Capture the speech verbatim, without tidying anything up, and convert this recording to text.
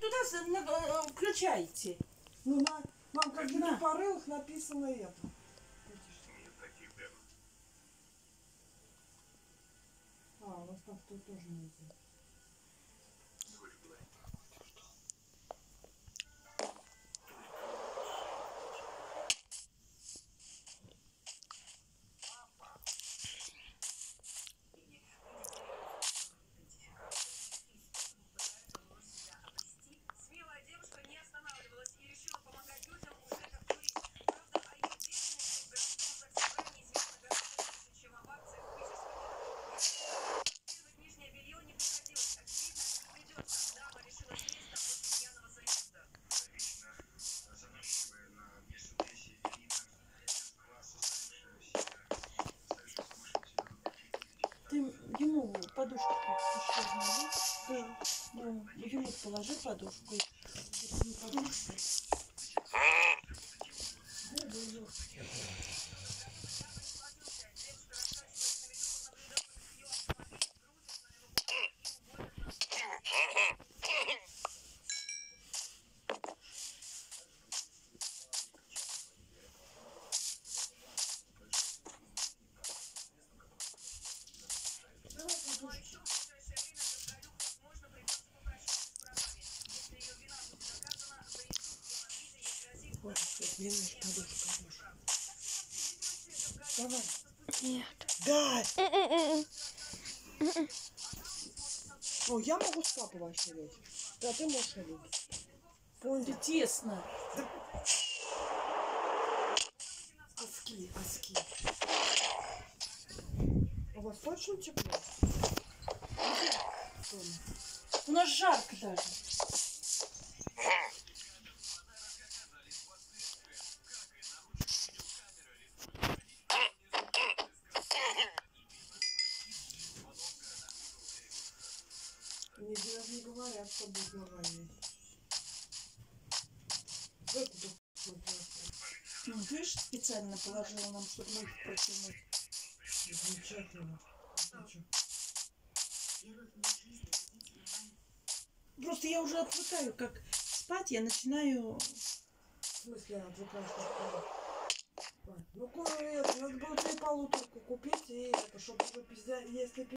туда с- на- э, включайте. Ну, на, мам, как бы на порылах написано это. А, у вас так тут тоже нельзя. Ты ему подушку еще найди. Да. Ну, ему положи подушку. Это не подушка. Ой, мне нужна подушка. Давай. Нет. Да! О, я могу с папой вообще лечь. Да, ты можешь лечь. Ты тесно. Оски, оски. У вас точно тепло? У нас жарко даже. Мне даже не говорят, что будет нормально. Выкупи. Ну, видишь, специально положила нам, чтобы ноги протянуть. Замечательно. Просто я уже отвыкаю, как спать, я начинаю... В смысле, отвлекаешь как-то? Ну, кое это, надо было тебе полуторку купить, и это, чтобы уже пиздя, если